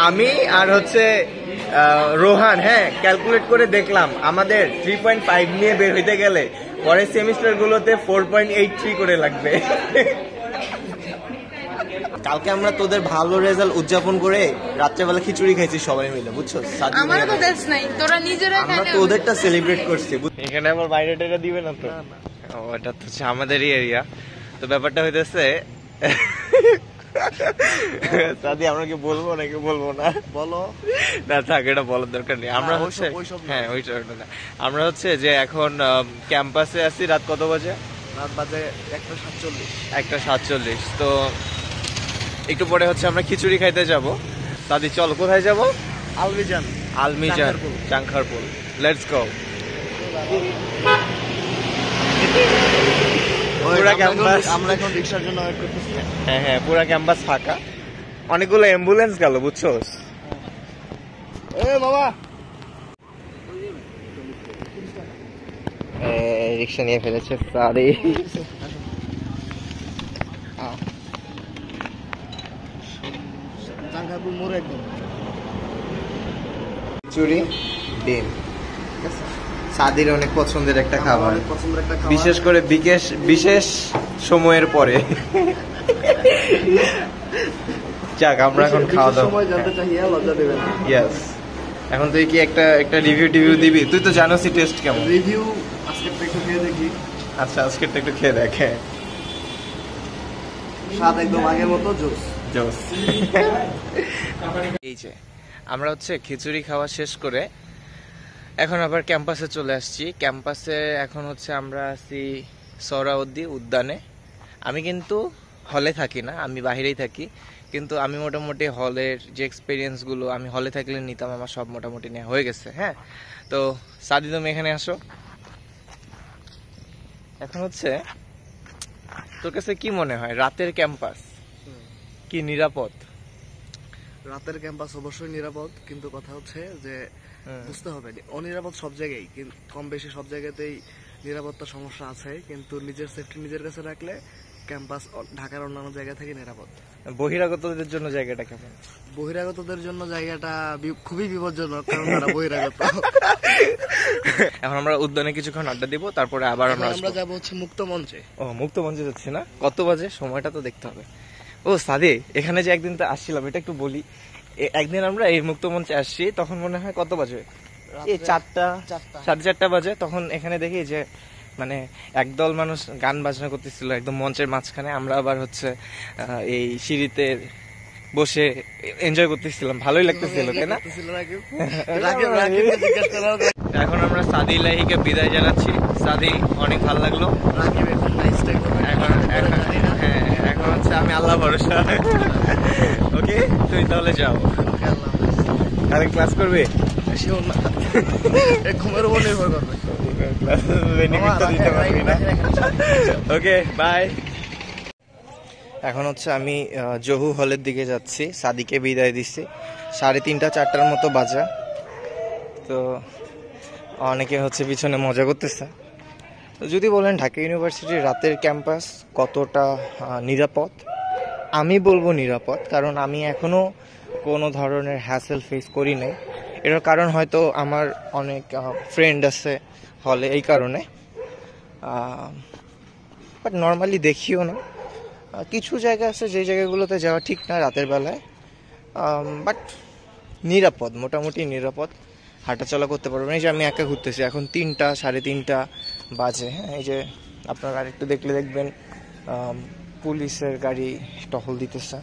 আমি আর হচ্ছে রোহান, হ্যাঁ ক্যালকুলেট করে দেখলাম আমাদের 3.5 নিয়ে বের হইতে গেলে পরের সেমিস্টার গুলোতে 4.83 করে লাগবে। কালকে আমরা তোদের ভালো রেজাল্ট উদযাপন করে রাত্রেবেলা খিচুড়ি খাইছি সবাই মিলে, বুঝছো? আমারও তো দেশ নাই, তোরা নিজেরা আমরা তোদেরটা সেলিব্রেট করছি। এখানে আবার বাইরে টাইরে দিবে না তো? ওটা তো হচ্ছে আমাদেরই এরিয়া। তো ব্যাপারটা হইতেছে সাদি, আমরা কি বলবো নাকি বলবো না? বলো না, থাক, এটা বলার দরকার নেই। আমরা হচ্ছে হ্যাঁ ওইটা না, আমরা হচ্ছে যে এখন ক্যাম্পাসে আছি। রাত কত বাজে? রাত বাজে 1:47। তো একটু পরে হচ্ছে আমরা খিচুড়ি খাইতে যাব। সাদি চল, কোথায় যাব? আলমিজান চাংখারপুল। Let's go. পুরা ক্যাম্পাস, আমরা এখন রিকশার জন্য ওয়েট করতেছি। হ্যাঁ হ্যাঁ, পুরা ক্যাম্পাস ফাঁকা, অনেকগুলো অ্যাম্বুলেন্স গেল, বুঝছোস? এ বাবা, রিকশা নিয়ে ফেলেছে সাদি। চাংখারপুল মোড়ে একদম। খিচুড়ি ডিম সাদির অনেক পছন্দের একটা খাবার, বিশেষ করে বিশেষ সময়ের পরে। যাক, আমরা এখন খাওয়া দাওয়া সময় জানতে চাই, লজ্জা দেবেন। ইয়েস, এখন তুই কি একটা রিভিউ দিবি? তুই তো জানোসই টেস্ট কেমন। রিভিউ আজকেরটা একটু খেয়ে দেখি। আচ্ছা, আজকেরটা একটু খেয়ে দেখে। স্বাদ একদম আগের মতো জোস। এই যে আমরা হচ্ছে খিচুড়ি খাওয়া শেষ করে এখন আবার ক্যাম্পাসে চলে আসছি। ক্যাম্পাসে এখন হচ্ছে আমরা আছি সোহরাওয়ার্দী উদ্যানে। আমি কিন্তু হলে থাকি না, আমি বাহিরেই থাকি, কিন্তু আমি মোটামুটি হলের যে এক্সপিরিয়েন্সগুলো আমি হলে থাকলে নিতাম, আমার সব মোটামুটি নেওয়া হয়ে গেছে। হ্যাঁ, তো সাদি, তুমি এখানে আসো। এখন হচ্ছে তোর কাছে কি মনে হয় রাতের ক্যাম্পাস কি নিরাপদ? রাতের ক্যাম্পাস অবশ্যই নিরাপদ, কিন্তু কথা হচ্ছে যে বুঝতে হবে অনিরাপদ সব জায়গায়, কম বেশি সব জায়গাতেই নিরাপত্তা সমস্যা আছে, কিন্তু নিজের সেফটি নিজের কাছে রাখলে ক্যাম্পাস ঢাকার অন্যান্য জায়গা থেকে নিরাপদ। বহিরাগতদের জন্য জায়গাটা কেমন? বহিরাগতদের জন্য জায়গাটা খুবই বিপজ্জনক, কারণ তারা বহিরাগত। এখন আমরা উদ্যানে কিছুক্ষণ আড্ডা দিব, তারপরে আবার আমরা যাবো হচ্ছে মুক্ত মঞ্চে। ও, মুক্ত মঞ্চে যাচ্ছি না? কত বাজে? সময়টা তো দেখতে হবে। ও সাদি, এখানে যে একদিন তো আসছিলাম, এটা একটু বলি। একদিন আমরা এই মুক্ত মঞ্চে আসছি, তখন মনে হয় কত বাজে? এই 4টা 4:30 বাজে। তখন এখানে দেখি যে মানে একদল মানুষ গান বাজনা করতেছিল একদম মঞ্চের মাঝখানে। আমরা আবার হচ্ছে এই সিঁড়িতে বসে এনজয় করতেছিলাম, ভালোই লাগতেছিল, তাই না? এখন আমরা সাদি লাহিকে বিদায় জানাচ্ছি। সাদি, অনেক ভালো লাগলো। এখন হচ্ছে আমি আল্লাহ ভরসা। ওকে, তুমি তাহলে যাও। কালকে ক্লাস করবে? ঘুমের উপর নির্ভর করবে। Okay, bye. এখন হচ্ছে আমি জহু হলের দিকে যাচ্ছি, সাদিকে বিদায় দিচ্ছি। 3:30 4টার মতো বাজা। তো অনেকে হচ্ছে পিছনে মজা করতেছে। তো যদি বলেন ঢাকা ইউনিভার্সিটির রাতের ক্যাম্পাস কতটা নিরাপদ, আমি বলবো নিরাপদ, কারণ আমি এখনো কোনো ধরনের হ্যাসেল ফেস করি নাই। এটার কারণ হয়তো আমার অনেক ফ্রেন্ড আছে হলে, এই কারণে। বাট নর্মালি দেখিও না। কিছু জায়গা আছে যে জায়গাগুলোতে যাওয়া ঠিক না রাতের বেলায়, বাট নিরাপদ, মোটামুটি নিরাপদ, হাঁটাচলা করতে পারবেন। এই যে আমি একা ঘুরতেছি, এখন 3টা 3:30 বাজে। হ্যাঁ, এই যে আপনারা আরেকটু দেখলে দেখবেন পুলিশের গাড়ি টহল দিতেছে।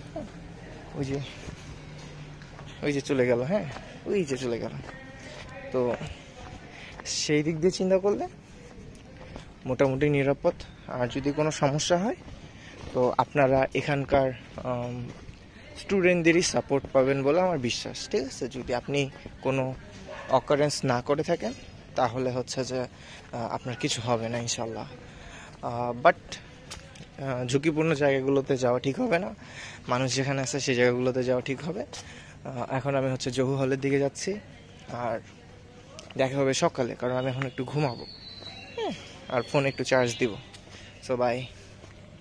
ওই যে চলে গেল। হ্যাঁ, ওই যে চলে গেল। তো সেই দিক দিয়ে চিন্তা করলে মোটামুটি নিরাপদ। আর যদি কোনো সমস্যা হয় তো আপনারা এখানকার স্টুডেন্টদেরই সাপোর্ট পাবেন বলে আমার বিশ্বাস। ঠিক আছে, যদি আপনি কোনো অকারেন্স না করে থাকেন তাহলে হচ্ছে যে আপনার কিছু হবে না ইনশাল্লাহ। বাট ঝুঁকিপূর্ণ জায়গাগুলোতে যাওয়া ঠিক হবে না, মানুষ যেখানে আছে সেই জায়গাগুলোতে যাওয়া ঠিক হবে। এখন আমি হচ্ছে জহু হলের দিকে যাচ্ছি, আর দেখা হবে সকালে, কারণ আমি এখন একটু ঘুমাবো। আর ফোনে একটু চার্জ দিব। So bye.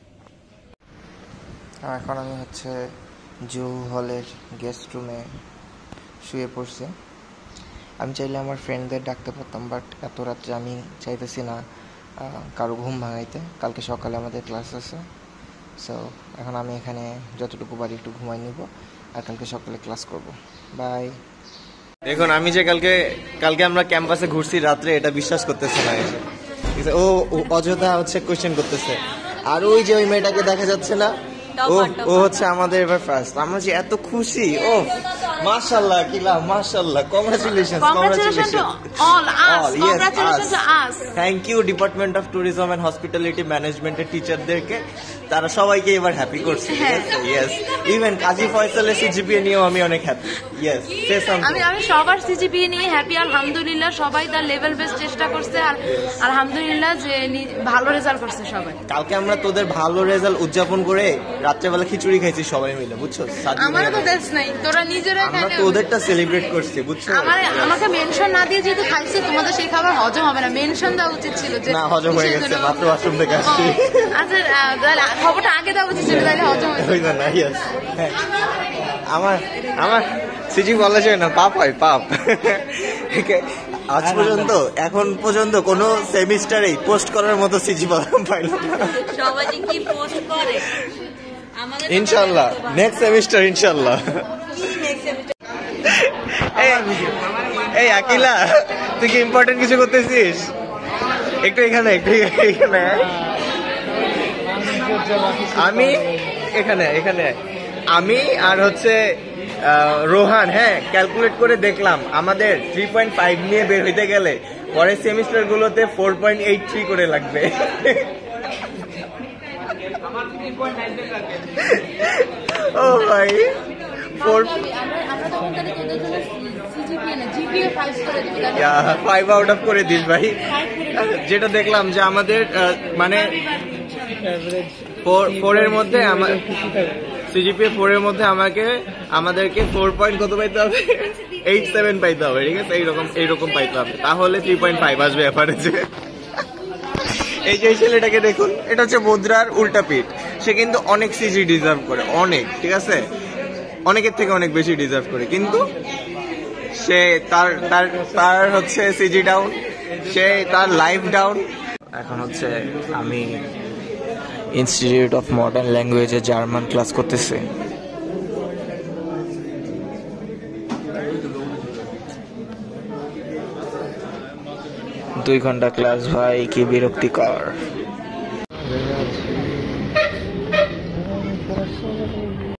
এখন আমি হচ্ছে জহু হলের গেস্ট রুমে শুয়ে পড়ছে। আমি চাইলে আমার ফ্রেন্ডদের ডাকতে পারতাম, বাট এত রাত্রে আমি চাইতেছি না কারো ঘুম ভাঙাইতে। কালকে সকালে আমাদের ক্লাস আছে, সো এখন আমি এখানে যতটুকু পারি একটু ঘুমাই নিব, আর কালকে সকালে ক্লাস করব। বাই। দেখুন আমি যে কালকে আমরা ক্যাম্পাসে ঘুরছি রাত্রে, এটা বিশ্বাস করতেছে না। ও অযথা হচ্ছে কোয়েশ্চেন করতেছে। আর ওই যে ওই মেয়েটাকে দেখা যাচ্ছে না, ও হচ্ছে আমাদের এবার ফার্স্ট। আমরা যে এত খুশি। ও মাশাআল্লাহ, কিলাম মাশাআল্লাহ, congratulations thank you department of tourism and hospitality ম্যানেজমেন্টের টিচারদেরকে, তারা সবাইকে এবার হ্যাপি করছে। ইয়েস, ইভেন কাজী ফয়সালের সিজিপিএ নিয়েও আমি অনেক হ্যাপি। ইয়েস, আমি সবার সিজিপিএ নিয়ে হ্যাপি, আলহামদুলিল্লাহ। সবাই তার লেভেল বেস চেষ্টা করছে, আর আলহামদুলিল্লাহ যে ভালো রেজাল্ট করছে সবাই। কালকে আমরা তোদের ভালো রেজাল্ট উদযাপন করে রাত্রেবেলা খিচুড়ি খাইছি সবাই মিলে, বুঝছো? আমারও তো দেশ নাই, তোরা নিজেরা আমরা তো ওদেরটা সেলিব্রেট করছি, বুঝছো? আমাকে মেনশন না দিয়ে যেহেতু খাইছে, তোমাদের সেই খাবার হজম হবে না, মেনশন দেওয়া উচিত ছিল। যে না, হজম হয়ে গেছে, মাত্র ওয়াশরুম থেকে আসছি। আচ্ছা, খবরটা আগে দেওয়া উচিত ছিল, তাহলে হজম হয়েছে না। ইয়েস, আমার সিজি বলা যায় না, পাপ হয়, পাপ। আজ পর্যন্ত এখন পর্যন্ত কোন সেমিস্টারে পোস্ট করার মতো সিজি পাইল না। সবাই কি পোস্ট করে? ইনশাআল্লাহ নেক্সট সেমিস্টার, ইনশাআল্লাহ। এই আকিলা, তুই কি ইম্পর্টেন্ট কিছু করতেছিস? একটু এখানে আমি এখানে আমি আর হচ্ছে রোহান, হ্যাঁ, ক্যালকুলেট করে দেখলাম আমাদের 3.5 নিয়ে বের হইতে গেলে পরের সেমিস্টার গুলোতে 4.83 করে লাগবে। ও ভাই, 5 আউট অফ করে দিস ভাই। যেটা দেখলাম যে আমাদের মানে 4 এর মধ্যে সিজিপিএ 4 এর মধ্যে আমাদেরকে 4 পয়েন্ট কত পাইতে হবে? 87 পাইতে হবে, ঠিক আছে? এইরকম পাইতে হবে, তাহলে 3.5 আসবে এভারেজে। এই যে ছেলেটাকে দেখুন, এটা হচ্ছে মুদ্রার উল্টা পিঠ। সে কিন্তু অনেক সিজি ডিজার্ভ করে, অনেক, ঠিক আছে? অনেকের থেকে অনেক বেশি ডিজার্ভ করে, কিন্তু সে তার হচ্ছে সিজি ডাউন, সে তার লাইফ ডাউন। এখন হচ্ছে আমি ইনস্টিটিউট অফ মডার্ন ল্যাঙ্গুয়েজে জার্মান ক্লাস করতেছি। 2 ঘন্টা ক্লাস ভাই, কি বিরক্তিকর।